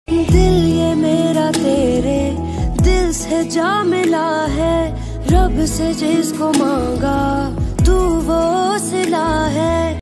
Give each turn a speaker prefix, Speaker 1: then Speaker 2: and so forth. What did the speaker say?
Speaker 1: दिल ये मेरा तेरे दिल से जा मिला है, रब से जिसको मांगा